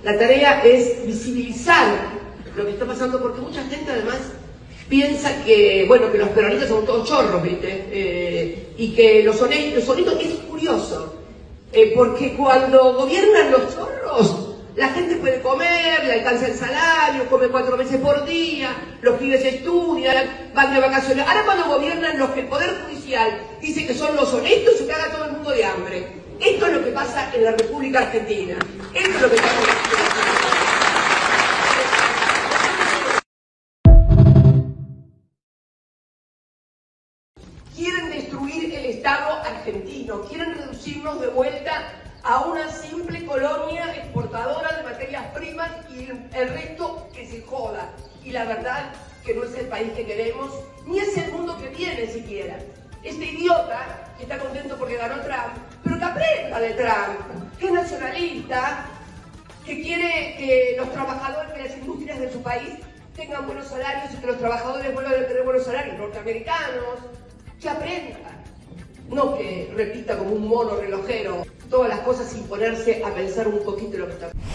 La tarea es visibilizar lo que está pasando, porque mucha gente además piensa que, bueno, que los peronistas son todos chorros, ¿viste? Y que los honestos es curioso, porque cuando gobiernan los chorros, la gente puede comer, le alcanza el salario, come 4 veces por día, los pibes estudian, van de vacaciones. Ahora cuando gobiernan los que el Poder Judicial dice que son los honestos, se caga todo el mundo de hambre. Esto es lo que pasa en la República Argentina. Esto es lo que pasa en la República Argentina. Quieren destruir el Estado argentino, quieren reducirnos de vuelta a una simple colonia exportadora de materias primas y el resto que se joda. Y la verdad que no es el país que queremos, ni es el mundo que viene siquiera. Este idiota que está contento porque ganó Trump, pero que aprenda de Trump, que es nacionalista, que quiere que los trabajadores, que las industrias de su país tengan buenos salarios y que los trabajadores vuelvan a tener buenos salarios norteamericanos, que aprenda. No que repita como un mono relojero todas las cosas sin ponerse a pensar un poquito lo que está.